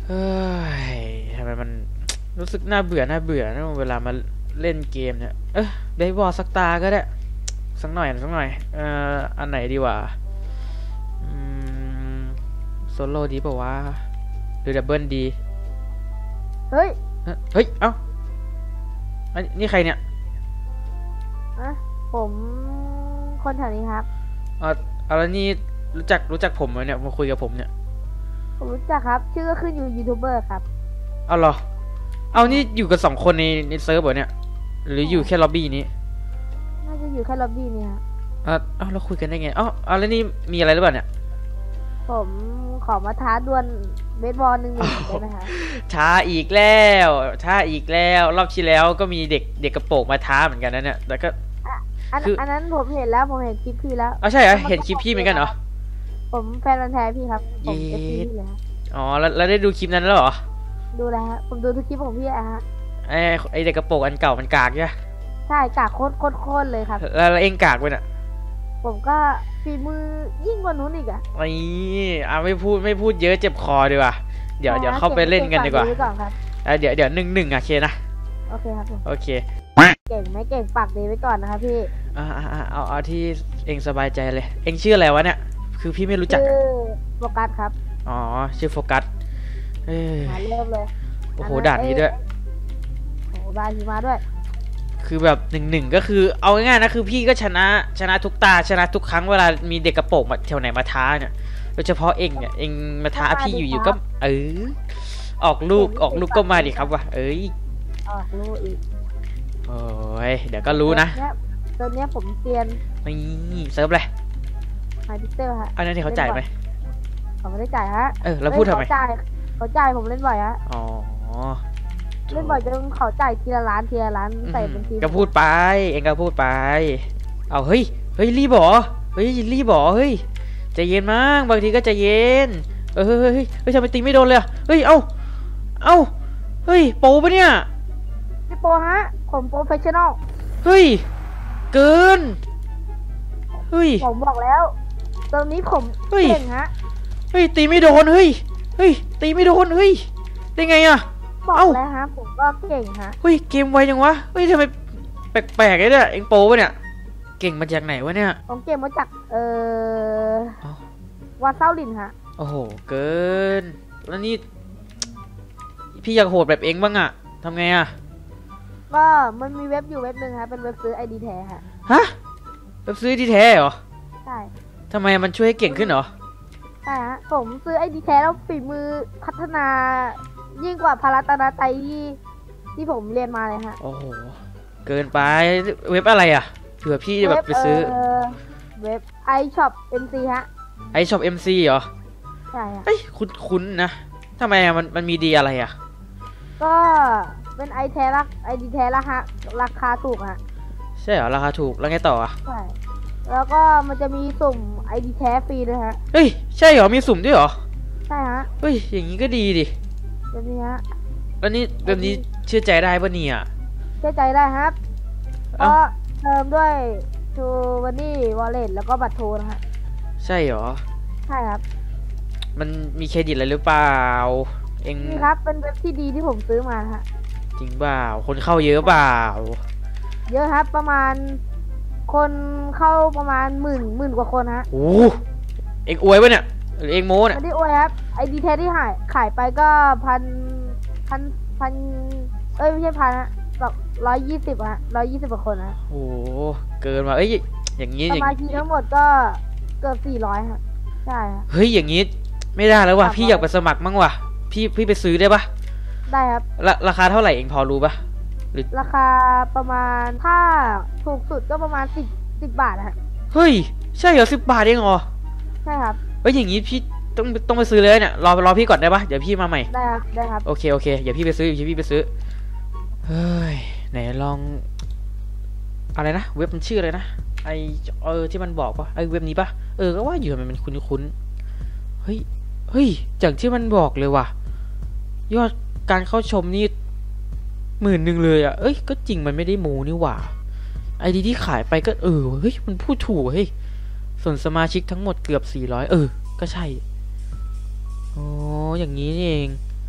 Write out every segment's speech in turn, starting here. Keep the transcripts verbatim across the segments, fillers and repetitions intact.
เฮ้ยทำไมมันรู้สึกน่าเบื่อน่าเบื่อนะเวลามาเล่นเกมเนี่ยเออเบสบอลสักตาก็ได้สักหน่อยสักหน่อยเอ่ออันไหนดีวะอืมโซโล่ดีป่าวะหรือดับเบิลดีเฮ้ยเฮ้ยเอ้าอันนี่ใครเนี่ยอะผมคนแถวนี้ครับอ๋ออะไรนี่รู้จักรู้จักผมไหมเนี่ยมาคุยกับผมเนี่ยผมรู้จักครับชื่อก็ขึ้นอยู่ยูทูบเบอร์ครับเอาเหรอเอานี่อยู่กับสองคนในในเซิร์ฟเหรอเนี่ยหรืออยู่แค่ล็อบบี้นี้น่าจะอยู่แค่ล็อบบี้นี่ครับอ่ะเอ้าเราคุยกันได้ไงอ๋อเอาแล้วนี่มีอะไรหรือเปล่าเนี่ยผมขอมาท้าดวลเบสบอลหนึ่งหนึ่งได้ไหมคะช้าอีกแล้วช้าอีกแล้วรอบที่แล้วก็มีเด็กเด็กกระโปรงมาท้าเหมือนกันนะเนี่ยแต่ก็อันอันนั้นผมเห็นแล้วผมเห็นคลิปพี่แล้วอ๋อใช่เหรอเห็นคลิปพี่เหมือนกันเหรอผมแฟนพันธุ์แท้พี่ครับผมเอฟซีพี่เลยครับอ๋อแล้วแล้วได้ดูคลิปนั้นแล้วเหรอดูแล้วฮะผมดูทุกคลิปของพี่อะฮะไอไอเด็กกระโปรงอันเก่ามันกากใช่ใช่กากโคตรโคตรโคตรเลยครับแล้วเองกากไปน่ะผมก็ฝีมือยิ่งกว่านู้นอีกอะไอ้อ่ะไม่พูดไม่พูดเยอะเจ็บคอดีกว่าเดี๋ยวเดี๋ยวเข้าไปเล่นกันดีกว่าเดี๋ยวเดี๋ยวหนึ่งหนึ่งอ่ะเคนะโอเคครับโอเคเก่งไหมเก่งปากดีไว้ก่อนนะครับพี่อ่าอ่าเอาเอาที่เองสบายใจเลยเองชื่ออะไรวะเนี่ยคือพี่ไม่รู้จักชื่อโฟกัสครับอ๋อชื่อโฟกัสเอ้ยเริ่มเลยโอ้โหด่านนี้ด้วยโอ้ด่านนี้มาด้วยคือแบบหนึ่งหนึ่งก็คือเอาง่ายๆนะคือพี่ก็ชนะชนะทุกตาชนะทุกครั้งเวลามีเด็กกระโปรงมาแถวไหนมาท้าเนี่ยโดยเฉพาะเองเนี่ยเองมาท้าพี่อยู่ๆก็เออออกลูกออกลูกก็มาดิครับวะเอ้ยออกลูกอีกโอ้ยเดี๋ยวก็รู้นะตอนนี้ผมเตียนนี่เซิร์ฟเลยไฮพิเตอร์ฮะอันนั้นที่เขาจ่ายไหมเขาไม่ได้จ่ายฮะเออแล้วพูดทำไมเขาจ่ายเขาจ่ายผมเล่นบ่อยฮะอ๋อเล่นบ่อยจนเขาจ่ายทีละล้านทีละล้านใส่เป็นทีก็พูดไปเองก็พูดไปเอาเฮ้ยเฮ้ยรีบบอกเฮ้ยรีบบอกเฮ้ยใจเย็นมั้งบางทีก็ใจเย็นเออเฮ้ยเฮ้ยเฮ้ยทำไมตีไม่โดนเลยเฮ้ยเอ้าเอ้าเฮ้ยโปปะเนี่ยไม่โปฮะผมโปรเฟชชั่นอลเฮ้ยเกินเฮ้ยผมบอกแล้วตอนนี้ผมเก่งฮะเฮ้ยตีไม่โดนเฮ้ยเฮ้ยตีไม่โดนเฮ้ยได้ไงอะบอกแล้วฮะผมก็เก่งฮะเฮ้ยเกมไวจังวะเฮ้ยทำไมแปลกๆเลยเนี่ยเอ็งโปปะเนี่ยเก่งมาจากไหนวะเนี่ยผมเก่งมาจากเอ่อวาเซาลินฮะโอ้โหเกินแล้วนี่พี่อยากโหดแบบเอ็งบ้างอะทำไงอะก็มันมีเว็บอยู่เว็บหนึ่งฮะเป็นเว็บซื้อไอดีแท้ฮะฮะเว็บซื้อไอดีแท้เหรอใช่ทำไมมันช่วยให้เก่งขึ้นเหรอใช่ฮะผมซื้อไอดีแท้แล้วฝีมือพัฒนายิ่งกว่าพาราตนาไตที่ที่ผมเรียนมาเลยฮะโอ้โหเกินไปเว็บอะไรอ่ะเผื่อพี่จะแบบไปซื้อเว็บ iShop เอ็ม ซี ฮะ iShop เอ็ม ซี เหรอใช่ฮะเอ้ยคุ้นๆนะทำไมอ่ะมันมันมีดีอะไรอ่ะก็เป็นไอแท้รักไอดีแท้ละฮะราคาถูกฮะใช่เหรอราคาถูกแล้วไงต่ออ่ะใช่แล้วก็มันจะมีสุ่มไอดีแท้ฟรีด้วยฮะเฮ้ยใช่เหรอมีสุ่มด้วยเหรอใช่ฮะเฮ้ยอย่างนี้ก็ดีดิแบบนี้ฮะแล้วนี่แบบนี้เชื่อใจได้ป่ะเนี่ยเชื่อใจได้ครับก็เติมด้วยทูวันนี่วอลเล็ตแล้วก็บัตรโทรนะฮะใช่เหรอใช่ครับมันมีเครดิตอะไรหรือเปล่าเองนี่ครับเป็นเว็บที่ดีที่ผมซื้อมาฮะจริงเปล่าคนเข้าเยอะเปล่าเยอะครับประมาณคนเข้าประมาณหมื่นหมื่นกว่าคนฮะโอ้เองอวยป่ะเนี่ยหรือเองโม้เนี่ยไม่ได้อวยครับไอดีแท้ที่ขายขายไปก็พันพันพันเอ้ยไม่ใช่พันฮะแบบร้อยยี่สิบฮะร้อยยี่สิบกว่าคนฮะโอ้เกินมาเอ้ยอย่างนี้สมาชิกทั้งหมดก็เกือบสี่ร้อยฮะใช่ฮะเฮ้ยอย่างนี้ไม่ได้แล้วว่ะพี่อยากไปสมัครมั่งว่ะพี่พี่ไปซื้อได้ปะได้ครับราคาเท่าไหร่เองพอรู้ปะหรือราคาประมาณถ้าถูกสุดก็ประมาณสิบสิบบาทฮะเฮ้ยใช่เหรอสิบบาทเองเหรอใช่ครับเฮ้ยอย่างนี้พี่ต้องต้องไปซื้อเลยเนี่ยรอรอพี่ก่อนได้ปะเดี๋ยวพี่มาใหม่ได้ครับได้ครับโอเคโอเคเดี๋ยวพี่ไปซื้อเดี๋ยวพี่ไปซื้อเฮ้ยไหนลองอะไรนะเว็บมันชื่ออะไรนะไอเออที่มันบอกปะไอเว็บนี้ปะเออก็ว่าอยู่มันมันคุ้นๆเฮ้ยเฮ้ยจากที่มันบอกเลยว่ะยอดการเข้าชมนี่หมื่นหนึ่งเลยอ่ะเอ้ยก็จริงมันไม่ได้โมนี่หว่าไอดีที่ขายไปก็เออเฮ้ยมันพูดถูกเฮ้ยส่วนสมาชิกทั้งหมดเกือบสี่ร้อยเออก็ใช่โอ้อย่างนี้นี่เอง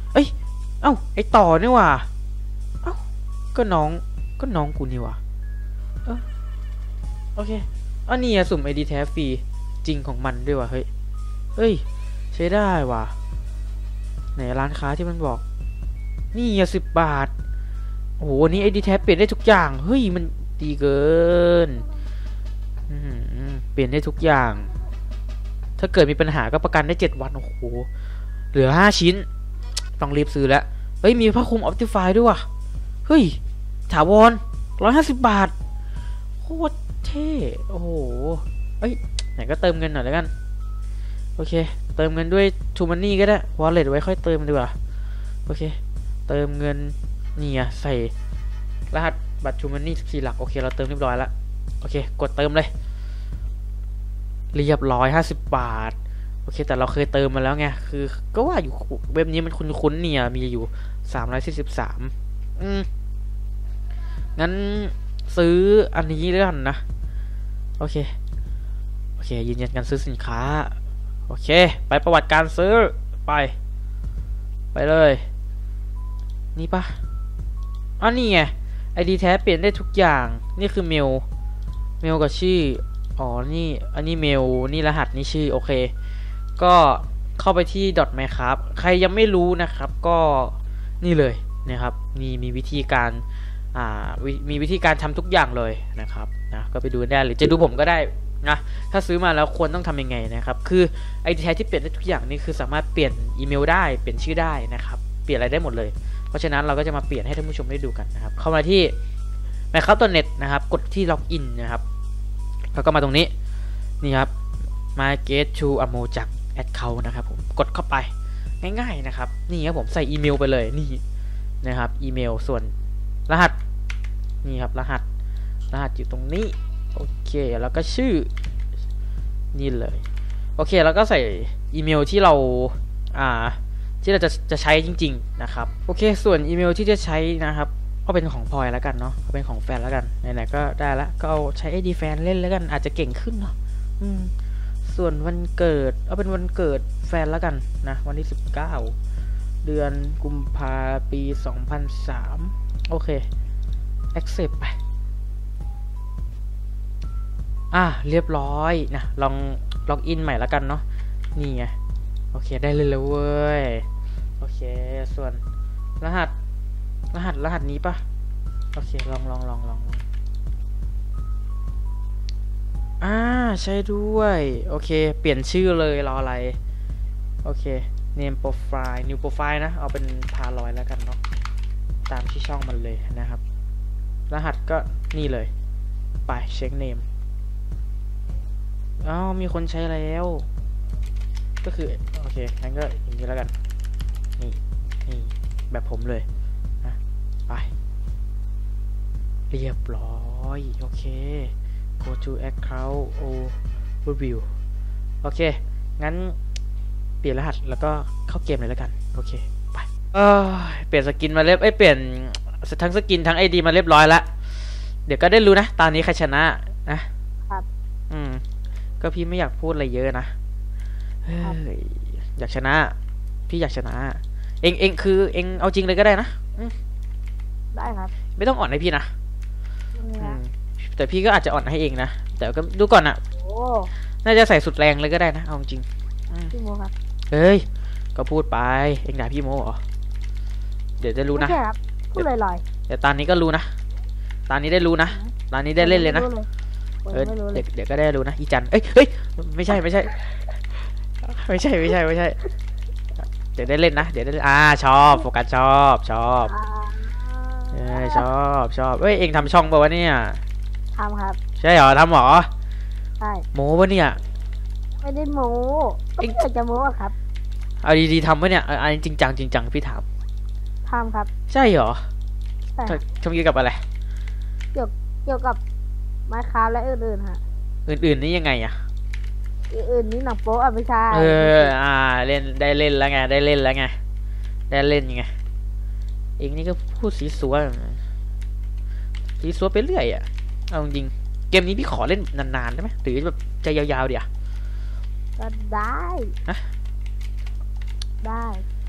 เอ้ยเอ้าไอต่อนี่ว่ะเอ้าก็น้องก็น้องกูนี่ว่ะเออโอเคอันนี้อะสุ่มไอดีแท้ฟรีจริงของมันด้วยว่ะเฮ้ยเฮ้ยใช้ได้ว่ะไหนร้านค้าที่มันบอกนี่อะสิบบาทโอ้โหนี่ไอดีแท้เปลี่ยนได้ทุกอย่างเฮ้ยมันดีเกินเปลี่ยนได้ทุกอย่างถ้าเกิดมีปัญหาก็ประกันได้เจ็ดวันโอ้โหเหลือห้าชิ้นต้องรีบซื้อแล้วเฮ้ยมีผ้าคลุมออปติฟายด้วยว่ะเฮ้ยถาวรร้อยห้าสิบบาทโคตรเท่โอ้โหเอ้ยไหนก็เติมเงินหน่อยแล้วกันโอเคเติมเงินด้วยทูมันนี่ก็ได้วอลเล็ตไว้ค่อยเติมดีกว่าโอเคเติมเงินนี่อะใส่รหัสบัตรทูมันนี่สิบสี่หลักโอเคเราเติมเรียบร้อยแล้วโอเคกดเติมเลยเรียบร้อยห้าสิบบาทโอเคแต่เราเคยเติมมาแล้วไงคือก็ว่าอยู่เว็บนี้มันคุ้นๆเนี่ยมีอยู่สามร้อยสี่สิบสามอืมงั้นซื้ออันนี้ด้วยกันนะโอเคโอเคยืนยันการซื้อสินค้าโอเคไปประวัติการซื้อไปไปเลยนี่ปะอันนี้ไงไอดีแท้เปลี่ยนได้ทุกอย่างนี่คือเมลเมลกับชื่ออ๋อนี่อันนี้เมลนี่รหัสนี่ชื่อโอเคก็เข้าไปที่ .mycraft ใครยังไม่รู้นะครับก็นี่เลยนะครับมีมีวิธีการอ่ามีวิธีการทำทุกอย่างเลยนะครับนะก็ไปดูได้หรือจะดูผมก็ได้นะถ้าซื้อมาแล้วควรต้องทำยังไงนะครับคือไอดีแท้ที่เปลี่ยนได้ทุกอย่างนี่คือสามารถเปลี่ยนอีเมลได้เปลี่ยนชื่อได้นะครับเปลี่ยนอะไรได้หมดเลยเพราะฉะนั้นเราก็จะมาเปลี่ยนให้ท่านผู้ชมได้ดูกันนะครับเข้ามาที่ mycraft ดอท เน็ต นะครับกดที่ล็อกอินนะครับแล้วก็มาตรงนี้นี่ครับมา get to a mojang account นะครับผมกดเข้าไปง่ายๆนะครับนี่ครับผมใส่อีเมลไปเลยนี่นะครับอีเมลส่วนรหัสนี่ครับรหัสรหัสอยู่ตรงนี้โอเคแล้วก็ชื่อนี่เลยโอเคแล้วก็ใส่อีเมลที่เราอ่าที่เราจะจะใช้จริงๆนะครับโอเคส่วนอีเมลที่จะใช้นะครับก็เป็นของพลอยแล้วกันเนาะก็เป็นของแฟนแล้วกันไหนๆก็ได้ละก็เอาใช้ ไอ ดี แฟนเล่นแล้วกันอาจจะเก่งขึ้นเนาะอืมส่วนวันเกิดเอาเป็นวันเกิดแฟนแล้วกันนะวันที่สิบเก้าเดือนกุมภาปีสองพันสามโอเค accept ไปอ่ะเรียบร้อยนะลองล็อกอินใหม่แล้วกันเนาะนี่ไงโอเคได้เลยเลยเว้ยโอเคส่วนรหัสรหัสรหัสนี้ปะโอเคลองลองลองลองอ่าใช่ด้วยโอเคเปลี่ยนชื่อเลยรออะไรโอเค name profile new profile นะเอาเป็นพาลอยแล้วกันเนาะตามที่ช่องมันเลยนะครับรหัสก็นี่เลยไปเช็ค name อ้าวมีคนใช้แล้วก็คือโอเคงั้นก็อย่างนี้แล้วกันนี่นี่แบบผมเลยนะไปเรียบร้อยโอเค go to account overview โอเคงั้นเปลี่ยนรหัสแล้วก็เข้าเกมเลยแล้วกันโอเคไปเออเปลี่ยนสกินมาเรียบเอ้ยเปลี่ยนทั้งสกินทั้ง ไอ ดี มาเรียบร้อยแล้วเดี๋ยวก็ได้รู้นะตอนนี้ใครชนะนะครับอืมก็พี่ไม่อยากพูดอะไรเยอะนะเฮ้ยอยากชนะพี่อยากชนะเองเองคือเองเอาจริงเลยก็ได้นะได้ครับไม่ต้องอ่อนให้พี่นะแต่พี่ก็อาจจะอ่อนให้เองนะแต่ก็ดูก่อนนะน่าจะใส่สุดแรงเลยก็ได้นะเอาจริงพี่โมครับเฮ้ยก็พูดไปเองด่าพี่โมเหรอเดี๋ยวจะรู้นะพูดลอยๆเดี๋ยวตอนนี้ก็รู้นะตอนนี้ได้รู้นะตอนนี้ได้เล่นเลยนะเออเดี๋ยวเดี๋ยวก็ได้รู้นะอีจันเอ้ยเฮ้ยไม่ใช่ไม่ใช่ไม่ใช่ไม่ใช่ไม่ใช่เดี๋ยวได้เล่นนะเดี๋ยวได้อ่าชอบโฟกัสชอบชอบเออชอบชอบเอ้ยเองทำช่องป่าวะเนี่ยทำครับใช่เหรอทำหรอใช่โม้ป่ะเนี่ยไม่ได้โม้เองจะโม้ครับเอาดีๆทำป่ะเนี่ยอันจริงจังจริงจังพี่ถามทำครับใช่เหรอทำเกี่ยวกับอะไรเกี่ยวเกี่ยวกับMinecraftและอื่นๆฮะอื่นๆนี่ยังไงอะอื่นๆนี่หนังโป๊อ่ะไม่ใช่เอออ่าเล่นได้เล่นแล้วไงได้เล่นแล้วไงได้เล่นยังไงเองนี่ก็พูดสีสัวสีสัวไปเรื่อยอะเอาจริงเกมนี้พี่ขอเล่นนานๆได้ไหมหรือแบบใจยาวๆเดี๋ยวก็ได้นะได้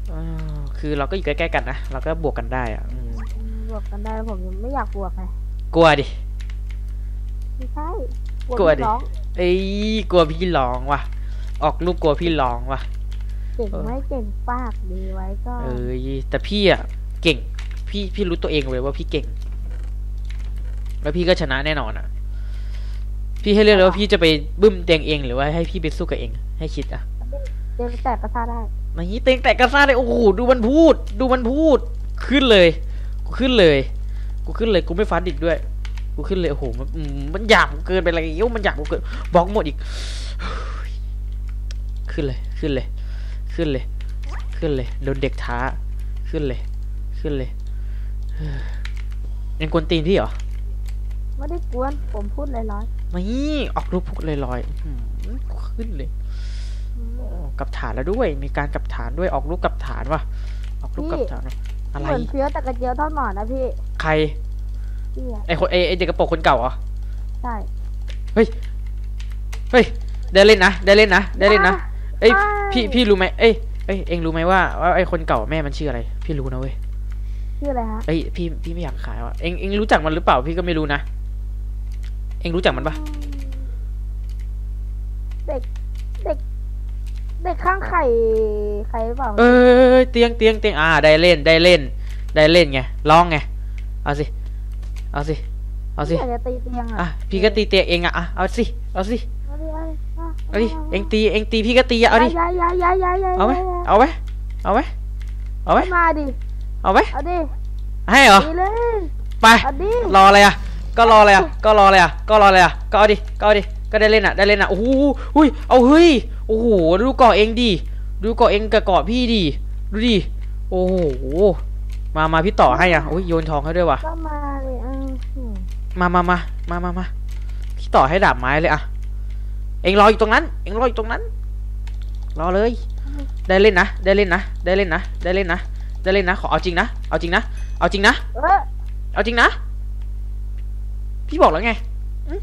เออคือเราก็อยู่ใกล้ๆกันนะเราก็บวกกันได้อะอืมบวกกันได้แล้วผมยังไม่อยากบวกไงกลัวดิไม่ใช่กลัวดิพี่น้องเอ้ยกลัวพี่ร้องว่ะออกลูกกลัวพี่ร้องว่ะเก่งไม่เก่งปากดีไว้ก็เอ้ยแต่พี่อ่ะเก่งพี่พี่รู้ตัวเองเลยว่าพี่เก่ง แล้วพี่ก็ชนะแน่นอนอ่ะ พี่ให้เลือกเลยว่าพี่จะไปบึ้มเตียงเองหรือว่าให้พี่ไปสู้กับเองให้คิดอ่ะเดินแตกกระซ่าได้มานี้เตียงแตกกระซ่าเลยโอ้โหดูมันพูด ดูมันพูดขึ้นเลยกูขึ้นเลยกูขึ้นเลยกูไม่ฟันดิกด้วยกูขึ้นเลยโอ้โหมันอืมมันอยากกูเกินไปอะไรเงี้ยมันอยากกูเกินบล็อกหมดอีกขึ้นเลยขึ้นเลย ขึ้นเลย ขึ้นเลยโดนเด็กท้าขึ้นเลย ขึ้นเลยยังกวนตีนพี่เหรอไม่ได้กวนผมพูดลอยไม่ออกรูปพุกลอยๆอื้อหือขึ้นเลยๆอืมโอ้กลับฐานแล้วด้วย มีการกลับฐานด้วยออกรูปกลับฐานว่ะออกรูปกลับฐานว่ะอะไรเหมือนเฟี้ยวแต่กระเจียวทอดหมอนนะพี่ใครพี่อะไอคนไอไอเด็กกระโปรงคนเก่าเหรอใช่เฮ้ยเฮ้ยได้เล่นนะได้เล่นนะได้เล่นนะเอ้ยพี่พี่รู้ไหมเอ้ยเอ้ยเอ็งรู้ไหมว่าว่าไอคนเก่าแม่มันชื่ออะไร พี่รู้นะเว้ยชื่ออะไรฮะเอ้ยพี่พี่ไม่อยากขายว่ะเอ็งเอ็งรู้จักมันหรือเปล่าพี่ก็ไม่รู้นะเอ็งรู้จักมันปะเด็ก เด็ก เด็กข้างไข่ใครหรือเปล่าเอ้ยเตียงเตียงเตียงอ่าได้เล่นได้เล่น ได้เล่นไงร้องไงเอาสิเอาสิเอาสิพี่อยากจะตีเตียงอ่ะอ่ะพี่ก็ตีเตียงเองอ่ะอ่ะเอาสิเอาสิเอาดิเอาดิอ่ะเอาดิเอ็งตีเอ็งตีพี่ก็ตีอ่ะเอาดิย้ายย้ายย้ายย้ายย้ายเอาไหมเอาไหมเอาไหมเอาไหมมาดิเอาไหมเอาดิให้เหรอตีเลยไปเอาดิรออะไรอ่ะก็รออะไรอ่ะก็รออะไรอ่ะก็รออะไรอ่ะก็เอาดิก็เอาดิก็ได้เล่นอ่ะได้เล่นอ่ะโอ้โหอุ้ยเอาเฮ้ยโอ้โหดูเกาะเองดิดูเกาะเองกับเกาะพี่ดิดูดิโอ้โหมามาพี่ต่อให้อ่ะโอ้ยโยนทองให้ด้วยว่ะก็มาเลยอ่ะอืมมามามามามามาพี่ต่อให้ดาบไม้เลยอ่ะเองรออยู่ตรงนั้นเองรออยู่ตรงนั้นรอเลยได้เล่นนะได้เล่นนะได้เล่นนะได้เล่นนะได้เล่นนะขอเอาจริงนะเอาจริงนะเอาจริงนะเออเอาจริงนะพี่บอกแล้วไงอืม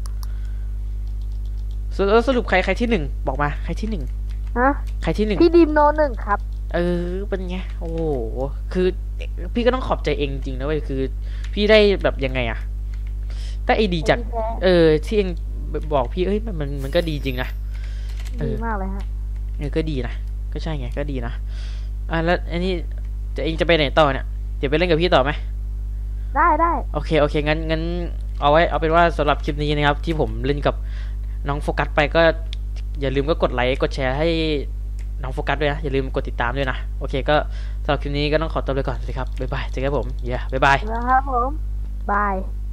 สรุปสรุปใครใครที่หนึ่งบอกมาใครที่หนึ่งฮะใครที่หนึ่งพี่ดีมโนหนึ่งครับเออเป็นไงโอ้โหคือพี่ก็ต้องขอบใจเองจริงนะเว้ยคือ พี่ได้แบบยังไงอะได้ไอดีจากแท้เออที่เองบอกพี่เอ้ยมันมันมันก็ดีจริงนะ เอดีอมากเลยฮะเออก็ดีนะก็ใช่ไงก็ดีนะอ่ะแล้วอันนี้จะเองจะไปไหนต่อเนี่ยเดี๋ยวไปเล่นกับพี่ต่อไหมได้ได้โอเคโอเคงั้นงั้นเอาไว้เอาเป็นว่าสำหรับคลิปนี้นะครับ ที่ผมเล่นกับน้องโฟกัสไปก็ อย่าลืมก็กดไลค์กดแชร์ให้น้องโฟกัสด้วยนะอย่าลืมกดติดตามด้วยนะโอเคก็สำหรับคลิปนี้ก็ต้องขอตัวไปก่อนสวัสดีครับบ๊ายบายเจอกันครับผมเย้บ๊ายบายแล้วครับผม บาย